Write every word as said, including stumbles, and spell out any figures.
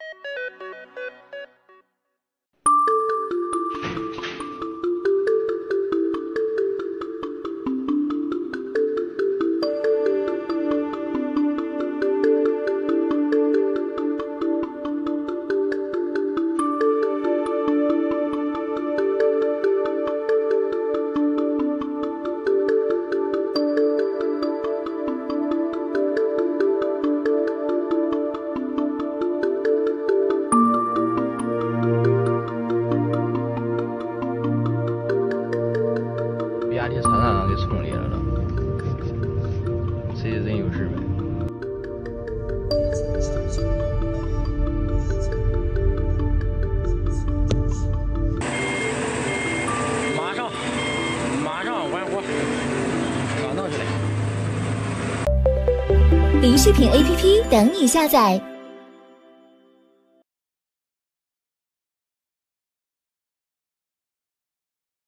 压力场上给冲裂了了，谁人有事呗？马上，马上完活，刚弄起来。 零视频 A P P 等你下载。